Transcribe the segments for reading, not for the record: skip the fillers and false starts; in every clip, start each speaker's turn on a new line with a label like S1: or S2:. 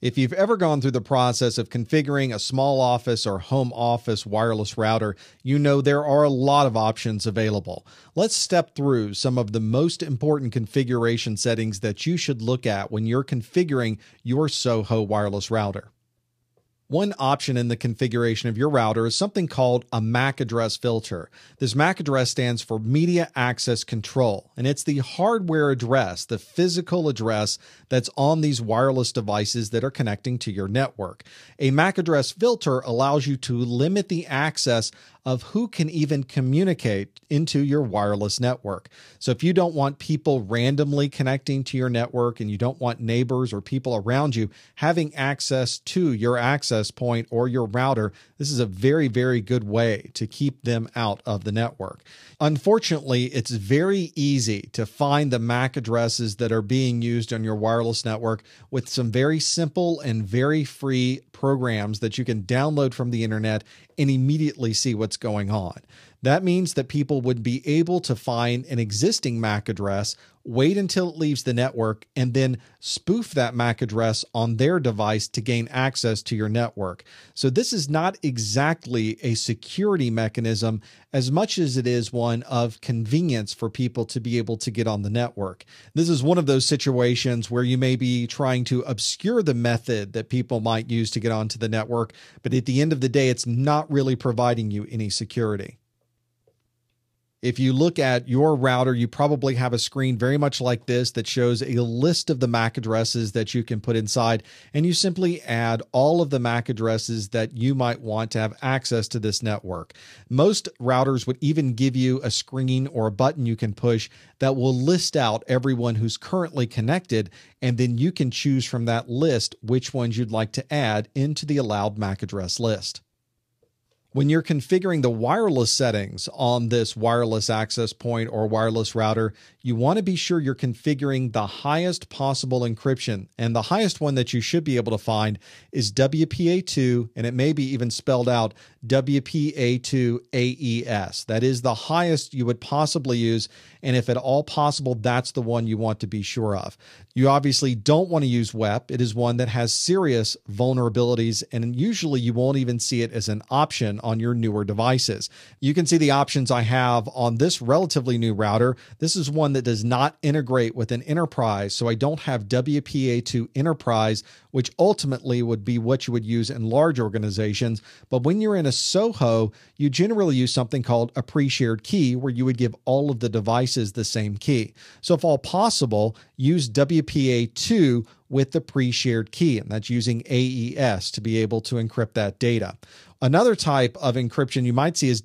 S1: If you've ever gone through the process of configuring a small office or home office wireless router, you know there are a lot of options available. Let's step through some of the most important configuration settings that you should look at when you're configuring your SOHO wireless router. One option in the configuration of your router is something called a MAC address filter. This MAC address stands for Media Access Control, and it's the hardware address, the physical address that's on these wireless devices that are connecting to your network. A MAC address filter allows you to limit the access of who can even communicate into your wireless network. So if you don't want people randomly connecting to your network and you don't want neighbors or people around you having access to your access point or your router, this is a very, very good way to keep them out of the network. Unfortunately, it's very easy to find the MAC addresses that are being used on your wireless network with some very simple and very free programs that you can download from the internet and immediately see what's going on. That means that people would be able to find an existing MAC address, wait until it leaves the network, and then spoof that MAC address on their device to gain access to your network. So this is not exactly a security mechanism as much as it is one of convenience for people to be able to get on the network. This is one of those situations where you may be trying to obscure the method that people might use to get onto the network, but at the end of the day, it's not really providing you any security. If you look at your router, you probably have a screen very much like this that shows a list of the MAC addresses that you can put inside, and you simply add all of the MAC addresses that you might want to have access to this network. Most routers would even give you a screen or a button you can push that will list out everyone who's currently connected, and then you can choose from that list which ones you'd like to add into the allowed MAC address list. When you're configuring the wireless settings on this wireless access point or wireless router, you want to be sure you're configuring the highest possible encryption. And the highest one that you should be able to find is WPA2, and it may be even spelled out WPA2-AES. That is the highest you would possibly use, and if at all possible, that's the one you want to be sure of. You obviously don't want to use WEP. It is one that has serious vulnerabilities, and usually you won't even see it as an option on your newer devices. You can see the options I have on this relatively new router. This is one that does not integrate with an enterprise, so I don't have WPA2 Enterprise, which ultimately would be what you would use in large organizations. But when you're in a SOHO, you generally use something called a pre-shared key, where you would give all of the devices the same key. So if all possible, use WPA2 with the pre-shared key, and that's using AES to be able to encrypt that data. Another type of encryption you might see is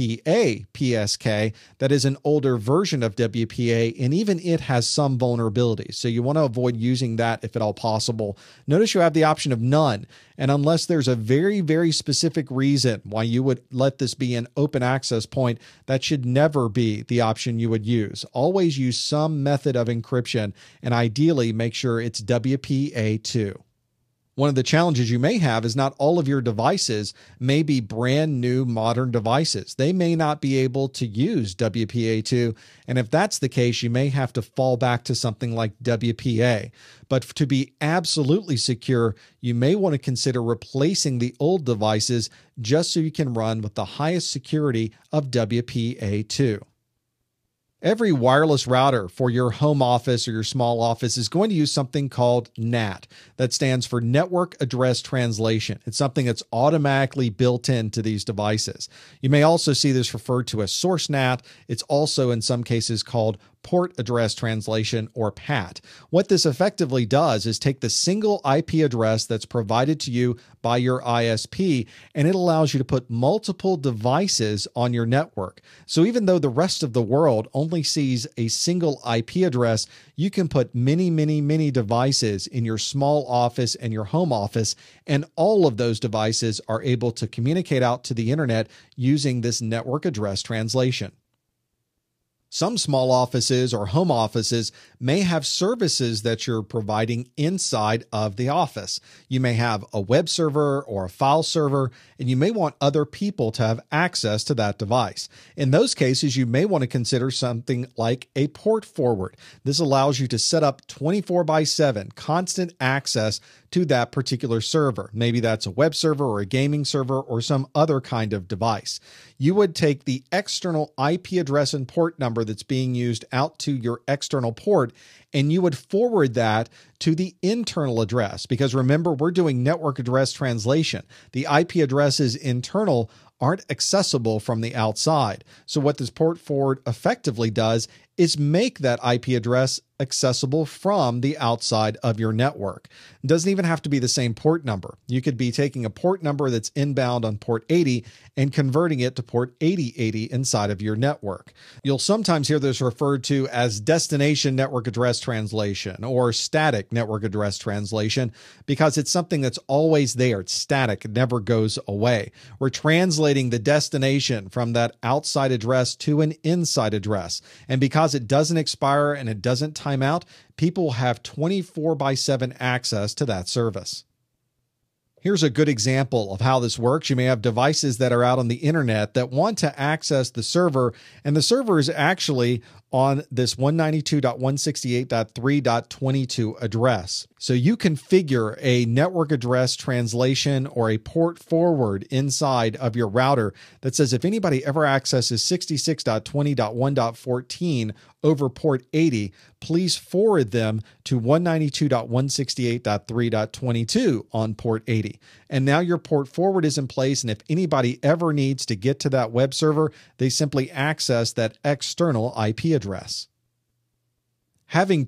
S1: WPA-PSK. That is an older version of WPA, and even it has some vulnerabilities. So you want to avoid using that if at all possible. Notice you have the option of none. And unless there's a very, very specific reason why you would let this be an open access point, that should never be the option you would use. Always use some method of encryption, and ideally make sure it's WPA2. One of the challenges you may have is not all of your devices may be brand new modern devices. They may not be able to use WPA2, and if that's the case, you may have to fall back to something like WPA. But to be absolutely secure, you may want to consider replacing the old devices just so you can run with the highest security of WPA2. Every wireless router for your home office or your small office is going to use something called NAT. That stands for Network Address Translation. It's something that's automatically built into these devices. You may also see this referred to as source NAT. It's also in some cases called Port Address Translation, or PAT. What this effectively does is take the single IP address that's provided to you by your ISP, and it allows you to put multiple devices on your network. So even though the rest of the world only sees a single IP address, you can put many, many, many devices in your small office and your home office, and all of those devices are able to communicate out to the internet using this network address translation. Some small offices or home offices may have services that you're providing inside of the office. You may have a web server or a file server, and you may want other people to have access to that device. In those cases, you may want to consider something like a port forward. This allows you to set up 24/7 constant access to that particular server. Maybe that's a web server or a gaming server or some other kind of device. You would take the external IP address and port number that's being used out to your external port, and you would forward that to the internal address. Because remember, we're doing network address translation. The IP addresses internal aren't accessible from the outside. So what this port forward effectively does is make that IP address accessible from the outside of your network. It doesn't even have to be the same port number. You could be taking a port number that's inbound on port 80 and converting it to port 8080 inside of your network. You'll sometimes hear this referred to as destination network address translation or static network address translation because it's something that's always there. It's static. It never goes away. We're translating the destination from that outside address to an inside address. And because it doesn't expire and it doesn't time out, people have 24/7 access to that service. Here's a good example of how this works. You may have devices that are out on the internet that want to access the server, and the server is actually on this 192.168.3.22 address. So you configure a network address translation or a port forward inside of your router that says if anybody ever accesses 66.20.1.14 over port 80, please forward them to 192.168.3.22 on port 80. And now your port forward is in place, and if anybody ever needs to get to that web server, they simply access that external IP address. Having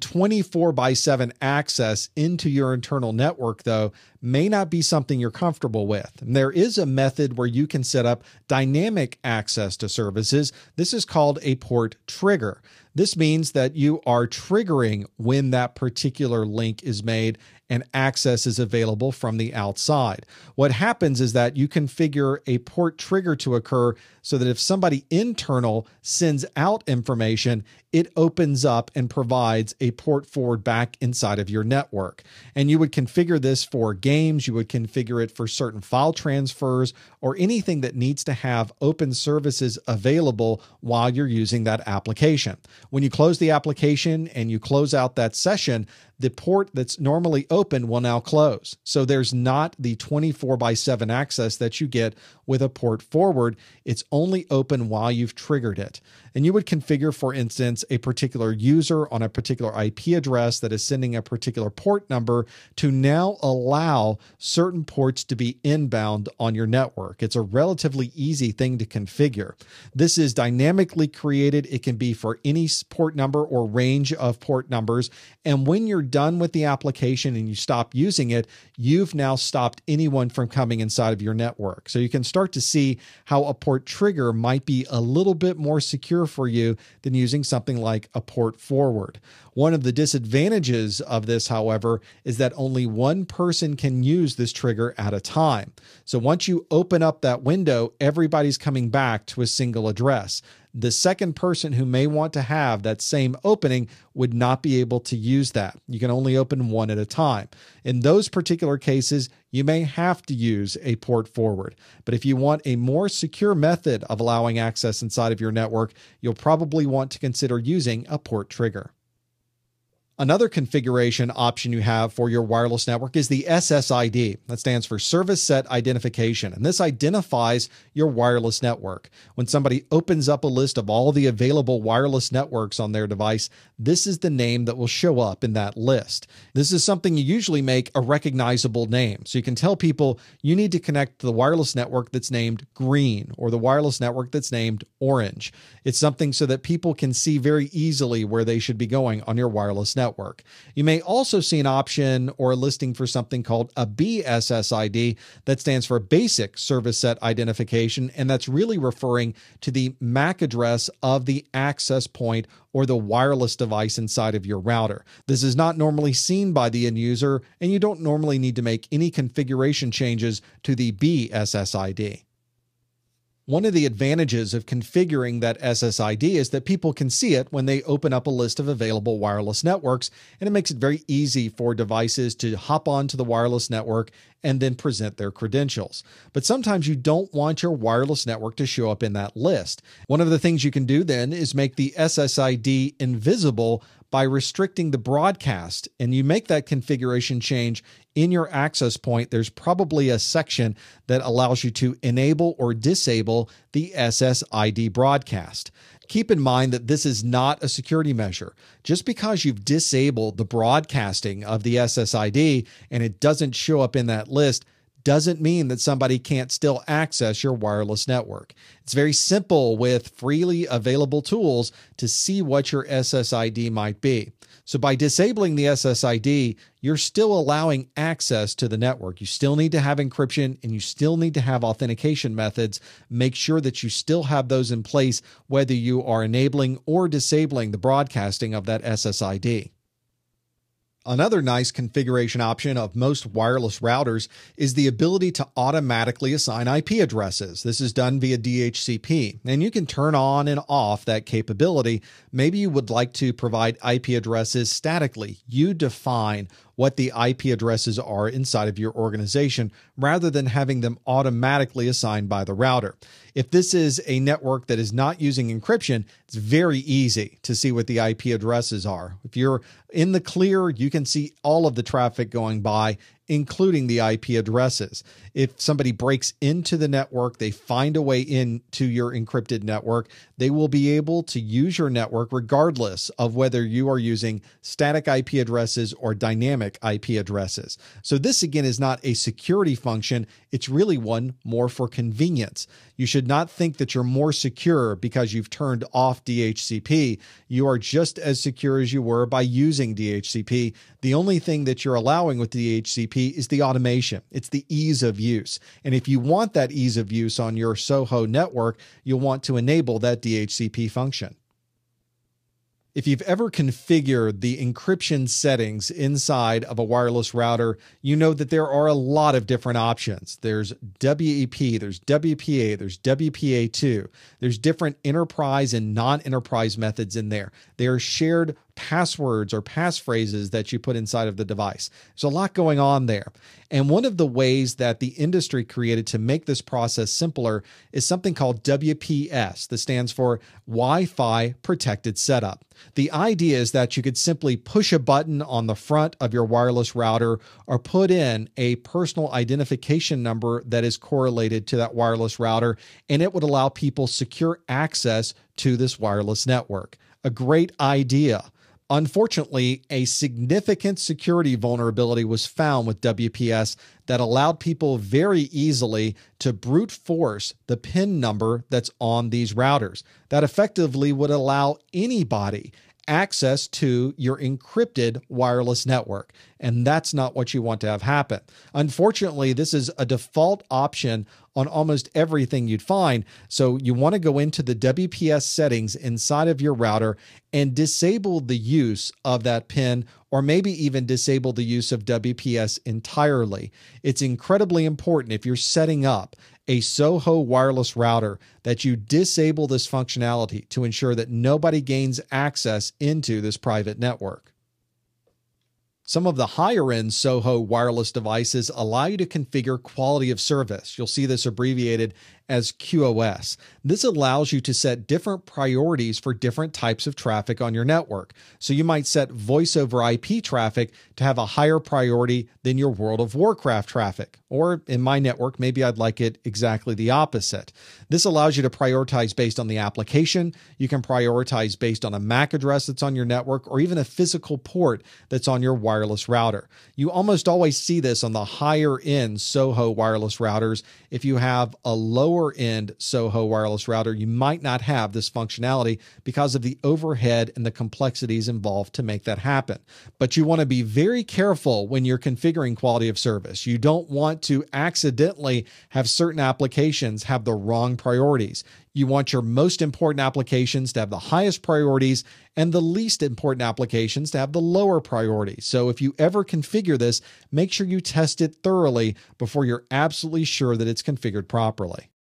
S1: 24/7 access into your internal network, though, may not be something you're comfortable with. And there is a method where you can set up dynamic access to services. This is called a port trigger. This means that you are triggering when that particular link is made and access is available from the outside. What happens is that you configure a port trigger to occur so that if somebody internal sends out information, it opens up and provides a port forward back inside of your network. And you would configure this for games, you would configure it for certain file transfers, or anything that needs to have open services available while you're using that application. When you close the application and you close out that session, the port that's normally open will now close. So there's not the 24/7 access that you get with a port forward. It's only open while you've triggered it. And you would configure, for instance, a particular user on a particular IP address that is sending a particular port number to now allow certain ports to be inbound on your network. It's a relatively easy thing to configure. This is dynamically created. It can be for any port number or range of port numbers. And when you're done with the application and you stop using it, you've now stopped anyone from coming inside of your network. So you can start to see how a port trigger might be a little bit more secure for you than using something like a port forward. One of the disadvantages of this, however, is that only one person can use this trigger at a time. So once you open up that window, everybody's coming back to a single address. The second person who may want to have that same opening would not be able to use that. You can only open one at a time. In those particular cases, you may have to use a port forward. But if you want a more secure method of allowing access inside of your network, you'll probably want to consider using a port trigger. Another configuration option you have for your wireless network is the SSID. That stands for Service Set Identification, and this identifies your wireless network. When somebody opens up a list of all the available wireless networks on their device, this is the name that will show up in that list. This is something you usually make a recognizable name. So you can tell people you need to connect to the wireless network that's named green or the wireless network that's named orange. It's something so that people can see very easily where they should be going on your wireless network. You may also see an option or a listing for something called a BSSID that stands for Basic Service Set Identification, and that's really referring to the MAC address of the access point or the wireless device inside of your router. This is not normally seen by the end user, and you don't normally need to make any configuration changes to the BSSID. One of the advantages of configuring that SSID is that people can see it when they open up a list of available wireless networks, and it makes it very easy for devices to hop onto the wireless network and then present their credentials. But sometimes you don't want your wireless network to show up in that list. One of the things you can do then is make the SSID invisible by restricting the broadcast, and you make that configuration change in your access point, there's probably a section that allows you to enable or disable the SSID broadcast. Keep in mind that this is not a security measure. Just because you've disabled the broadcasting of the SSID and it doesn't show up in that list doesn't mean that somebody can't still access your wireless network. It's very simple with freely available tools to see what your SSID might be. So by disabling the SSID, you're still allowing access to the network. You still need to have encryption and you still need to have authentication methods. Make sure that you still have those in place, whether you are enabling or disabling the broadcasting of that SSID. Another nice configuration option of most wireless routers is the ability to automatically assign IP addresses. This is done via DHCP, and you can turn on and off that capability. Maybe you would like to provide IP addresses statically. You define what the IP addresses are inside of your organization rather than having them automatically assigned by the router. If this is a network that is not using encryption, it's very easy to see what the IP addresses are. If you're in the clear, you can see all of the traffic going by, including the IP addresses. If somebody breaks into the network, they find a way into your encrypted network, they will be able to use your network regardless of whether you are using static IP addresses or dynamic IP addresses. So this, again, is not a security function. It's really one more for convenience. You should not think that you're more secure because you've turned off DHCP. You are just as secure as you were by using DHCP. The only thing that you're allowing with DHCP is the automation. It's the ease of use. And if you want that ease of use on your SOHO network, you'll want to enable that DHCP function. If you've ever configured the encryption settings inside of a wireless router, you know that there are a lot of different options. There's WEP, there's WPA, there's WPA2. There's different enterprise and non-enterprise methods in there. There are shared passwords or passphrases that you put inside of the device. There's a lot going on there. And one of the ways that the industry created to make this process simpler is something called WPS. That stands for Wi-Fi Protected Setup. The idea is that you could simply push a button on the front of your wireless router or put in a personal identification number that is correlated to that wireless router, and it would allow people secure access to this wireless network. A great idea. Unfortunately, a significant security vulnerability was found with WPS that allowed people very easily to brute force the PIN number that's on these routers. That effectively would allow anybody access to your encrypted wireless network. And that's not what you want to have happen. Unfortunately, this is a default option on almost everything you'd find. So you want to go into the WPS settings inside of your router and disable the use of that PIN, or maybe even disable the use of WPS entirely. It's incredibly important if you're setting up a SOHO wireless router that you disable this functionality to ensure that nobody gains access into this private network. Some of the higher-end SOHO wireless devices allow you to configure quality of service. You'll see this abbreviated as QoS. This allows you to set different priorities for different types of traffic on your network. So you might set voice over IP traffic to have a higher priority than your World of Warcraft traffic. Or in my network, maybe I'd like it exactly the opposite. This allows you to prioritize based on the application. You can prioritize based on a MAC address that's on your network, or even a physical port that's on your wireless router. You almost always see this on the higher end SOHO wireless routers. If you have a lower end SOHO wireless router, you might not have this functionality because of the overhead and the complexities involved to make that happen. But you want to be very careful when you're configuring quality of service. You don't want to accidentally have certain applications have the wrong priorities. You want your most important applications to have the highest priorities and the least important applications to have the lower priorities. So if you ever configure this, make sure you test it thoroughly before you're absolutely sure that it's configured properly.